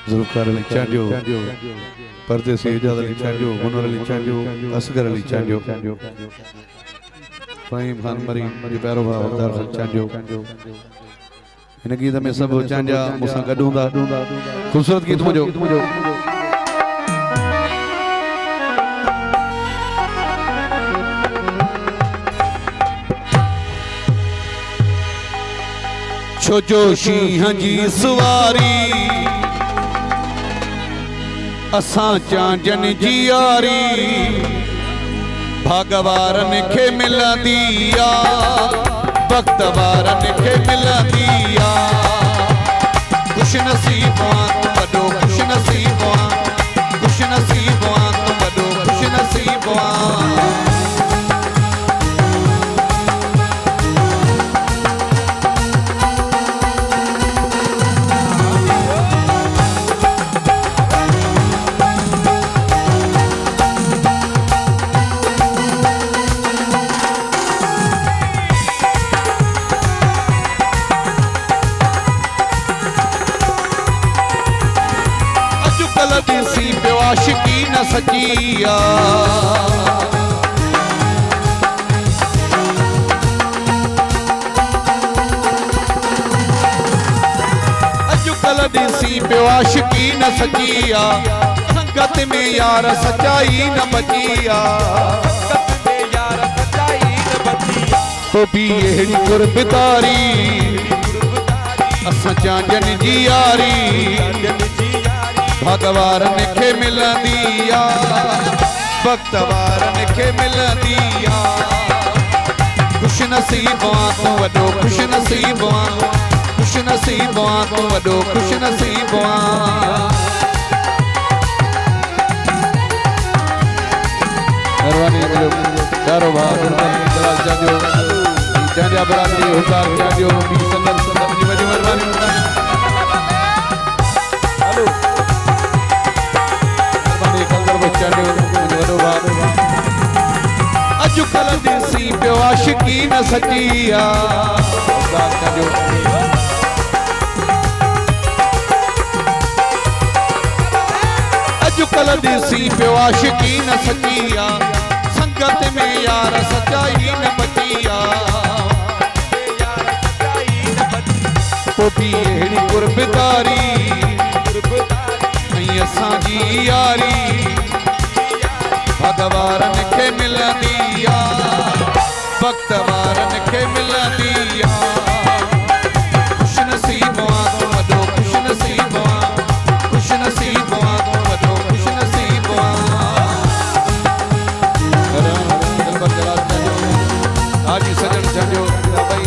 जुल्फकार अली चांडियो, परदेसी एजाज अली चांडियो, मुनवर अली चांडियो, असगर अली चांडियो, फहीम खान मरी पैरो भाउ हवलदार खान चांडियो। इन गीत में सब चांडिया मुसा गडूंदा खूबसूरत गीत मुझो छोजो शींह जी सवारी असा चांजन जी यारी भगवारन के मिलदिया भक्तवारन के मिलदिया खुश नसीबा तुम बड़ो खुश नसीबा तुम बड़ो खुश नसीबा। आशिकी न सचिया अजुकल ॾिसी पियो आशिकी न सचिया संगत में यार सचाई न बचिया तो भी अहिड़ी गुरबिदारी असां चांजन जी यारी भगवारन के मिलदिया भक्तवारन के मिलदिया खुश नसीबा तू वडो खुश नसीबा तू वडो खुश नसीबा। मेहरबानी कारोबार चांडियो चांडिया बरादरी हुजार चांडियो भी संदर संदर जी वजी मेहरबानी अजुकल ॾिसी पियो आशिकी न सचिया अजुकल ॾिसी पियो आशिकी न सचिया संगत में यार सचाई न बचिया तो भी अहिड़ी गुरबिदारी असांजी यारी भगवारन के मिलदिया भक्तवारन के मिलदिया खुश नसीबा तू वडो खुश नसीबा तू वडो खुश नसीबा। हाजी सजन चांडियो भाई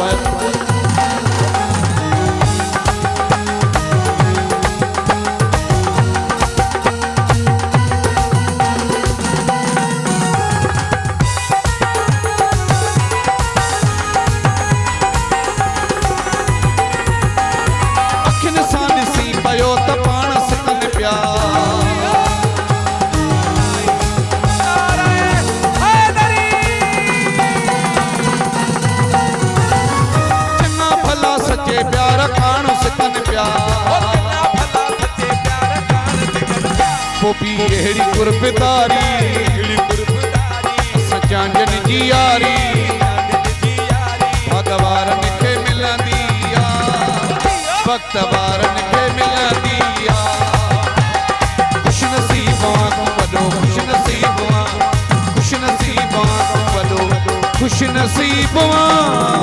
अहिड़ी गुरबिदारी असां चांजन जी यारी भगवारन के मिलदिया भक्तवारन के मिलदिया खुश नसीबा तू वडो खुश नसीबा तू वडो खुश नसीबा।